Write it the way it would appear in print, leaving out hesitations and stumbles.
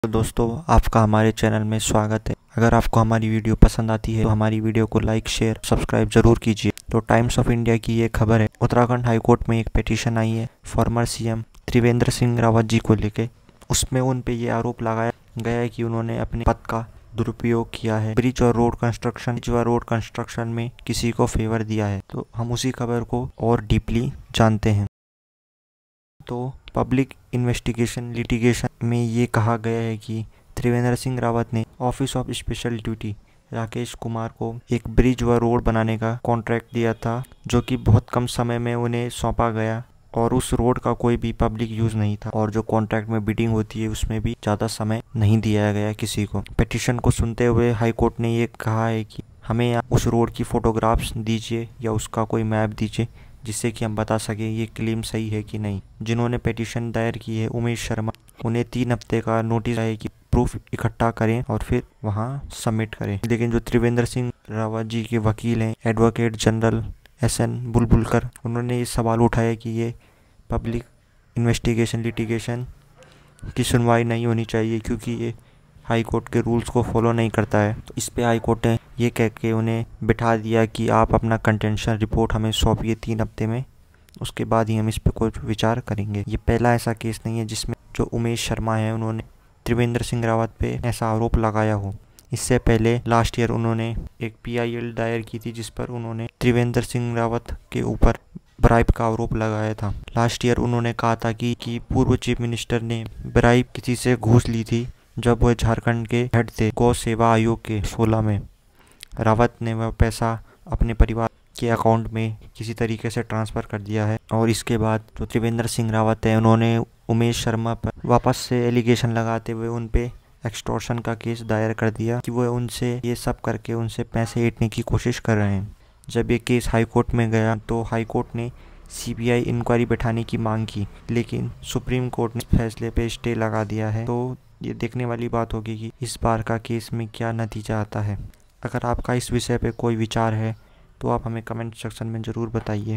तो दोस्तों, आपका हमारे चैनल में स्वागत है। अगर आपको हमारी वीडियो पसंद आती है तो हमारी वीडियो को लाइक, शेयर, सब्सक्राइब जरूर कीजिए। तो टाइम्स ऑफ इंडिया की ये खबर है, उत्तराखंड हाई कोर्ट में एक पिटीशन आई है फॉर्मर सीएम त्रिवेंद्र सिंह रावत जी को लेके। उसमें उन पे ये आरोप लगाया गया है कि उन्होंने अपने पद का दुरुपयोग किया है, ब्रिज और रोड कंस्ट्रक्शन में किसी को फेवर दिया है। तो हम उसी खबर को और डीपली जानते हैं। तो पब्लिक इन्वेस्टिगेशन लिटिगेशन में ये कहा गया है कि त्रिवेंद्र सिंह रावत ने office of special duty Rakesh Kumar को एक ब्रिज व रोड बनाने का कॉन्ट्रैक्ट दिया था, जो कि बहुत कम समय में उन्हें सौंपा गया और उस रोड का कोई भी पब्लिक यूज़ नहीं था। और जो कॉन्ट्रैक्ट में बिडिंग होती है उसमें भी ज़्यादा समय नहीं दिया गया किसी को। पिटीशन को सुनते हुए हाई कोर्ट ने ये कहा है कि हमें उस रोड की फ़ोटोग्राफ्स दीजिए या उसका कोई मैप दीजिए, जिससे कि हम बता सकें ये क्लेम सही है कि नहीं। जिन्होंने पिटीशन दायर की है उमेश शर्मा, उन्हें 3 हफ्ते का नोटिस है कि प्रूफ इकट्ठा करें और फिर वहां सबमिट करें। लेकिन जो त्रिवेंद्र सिंह रावत जी के वकील हैं, एडवोकेट जनरल SN बुलबुलकर, उन्होंने ये सवाल उठाया कि ये पब्लिक इन्वेस्टिगेशन लिटिगेशन की सुनवाई नहीं होनी चाहिए क्योंकि ये हाई कोर्ट के रूल्स को फॉलो नहीं करता है। तो इस पे हाई कोर्ट ने ये कह के उन्हें बिठा दिया कि आप अपना कंटेंशन रिपोर्ट हमें सौंपिए 3 हफ्ते में, उसके बाद ही हम इस पे कुछ विचार करेंगे। ये पहला ऐसा केस नहीं है जिसमें जो उमेश शर्मा है उन्होंने त्रिवेंद्र सिंह रावत पे ऐसा आरोप लगाया हो। इससे पहले लास्ट ईयर उन्होंने एक PIL दायर की थी जिस पर उन्होंने त्रिवेंद्र सिंह रावत के ऊपर ब्राइब का आरोप लगाया था। लास्ट ईयर उन्होंने कहा था कि पूर्व चीफ मिनिस्टर ने ब्राइब किसी से घूस ली थी जब वह झारखंड के हेड थे गौ सेवा आयोग के 16 में। रावत ने वह पैसा अपने परिवार के अकाउंट में किसी तरीके से ट्रांसफ़र कर दिया है। और इसके बाद जो त्रिवेंद्र सिंह रावत है उन्होंने उमेश शर्मा पर वापस से एलिगेशन लगाते हुए उन पे एक्सटॉर्शन का केस दायर कर दिया कि वो उनसे ये सब करके उनसे पैसे ऐंठने की कोशिश कर रहे हैं। जब ये केस हाई कोर्ट में गया तो हाई कोर्ट ने CBI इंक्वायरी बैठाने की मांग की, लेकिन सुप्रीम कोर्ट ने फैसले पे स्टे लगा दिया है। तो ये देखने वाली बात होगी कि इस बार का केस में क्या नतीजा आता है। अगर आपका इस विषय पे कोई विचार है तो आप हमें कमेंट सेक्शन में ज़रूर बताइए।